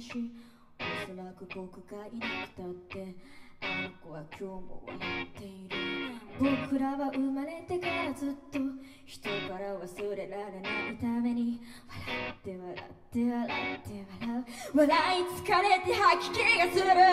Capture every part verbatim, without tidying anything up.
し、おそらく僕がいなくたってあの子は今日も笑っている。僕らは生まれてからずっと人から忘れられないために笑って笑って笑って笑う、笑い疲れて吐き気がする。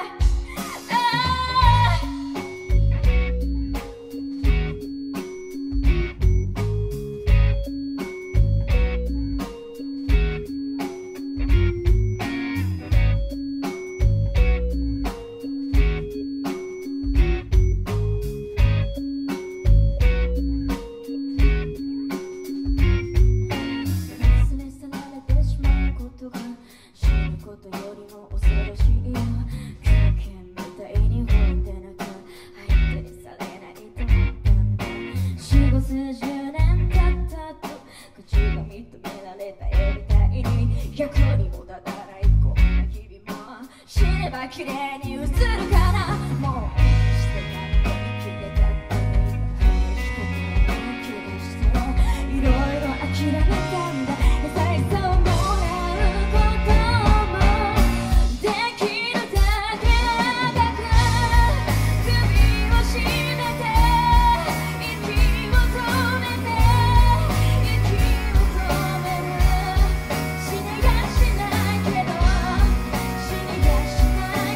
綺麗に映るかな、もうしてたって綺麗だったね、しても気がしてもいろいろ諦めたんだ。優しさをもらうこともできるだけ長く首を絞めて息を止めて息を止める、死ねやしないけど死にやしない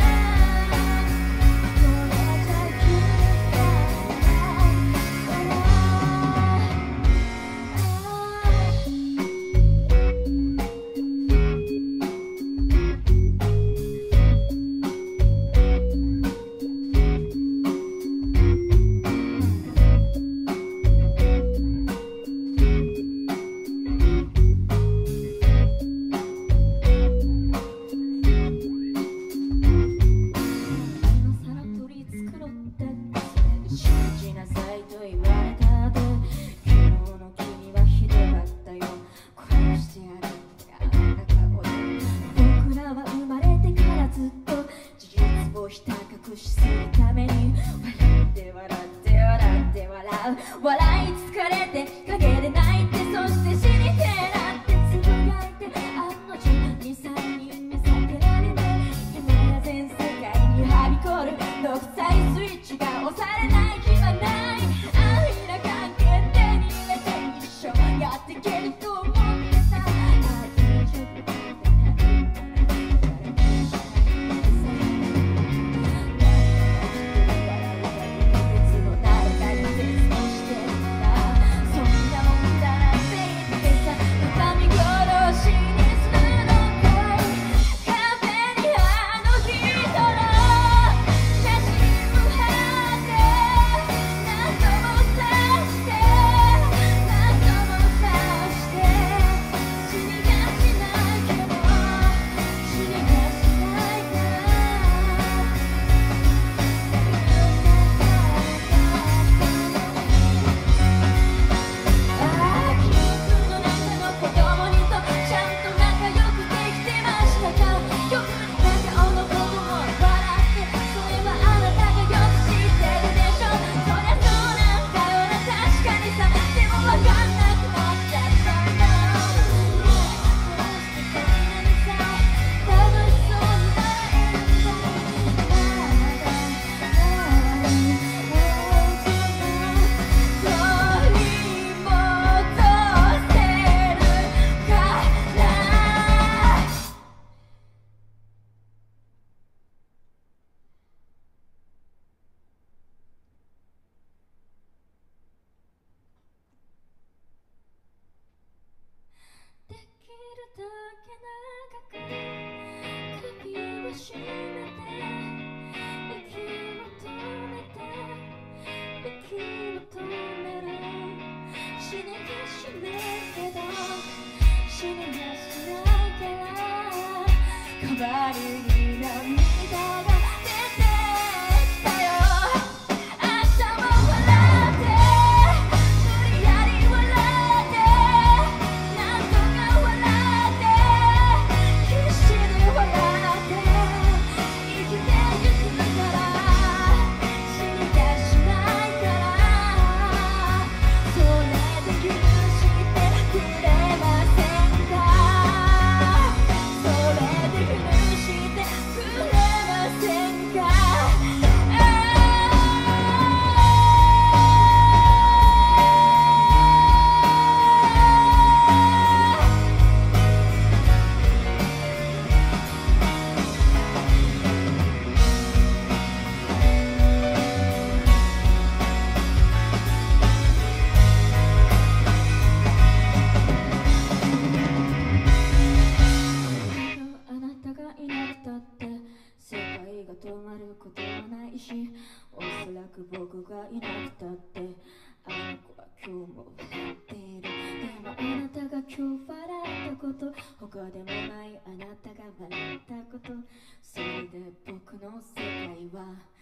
笑い疲れて陰で泣いて、そして死にてなってつぶやいて、あの女にさんにんに避けられて今や全世界にはびこる独裁スイッチが押されない日はない。安易な関係手に入れて一生やっていけると思ってた。それがいなくたってあの子は今日も笑っている。でもあなたが今日笑ったこと、他でもないあなたが笑ったこと、それで僕の世界は